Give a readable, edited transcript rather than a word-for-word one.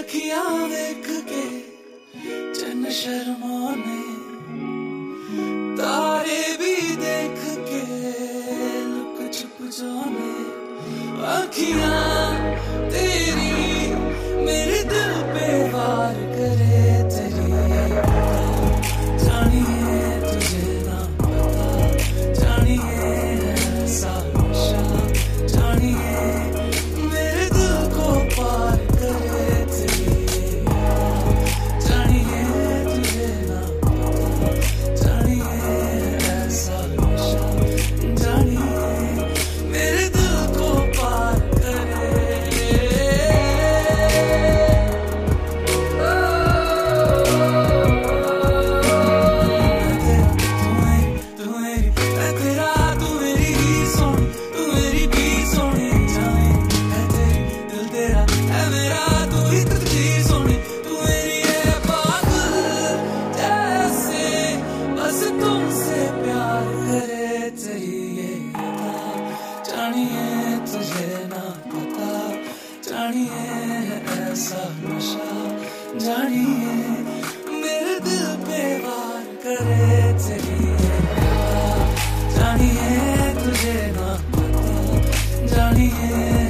अखियां देख के चन्न शर्माने, तारे भी देख के लुक छुप जाने। अखियां तेरी मेरे दिल पे वार करे, तेरी जानिए तुझे ना पता, जानिए ऐसा नशा, जानिए मेरे दिल को पार करे, तेरी जानिए तुझे ना पता, जानिए ऐसा नशा, जानिए मेरे दिल को पार करे। तू मेरी मैं तेरा, तू मेरी ही सोनी, तू मेरी भी सोनी जाने है तेरी, दिल तेरा है मेरा, तू ही तकदीर सोनी, तू मेरी है पागल जैसे बस तुमसे प्यार करे, तेरी ये अदा, जानिए तुझे ना पता, जानिए ऐसा नशा, जानिए मेरे दिल पे वार करे, तेरी ये अदा, जानिए तुझे ना पता, जानिए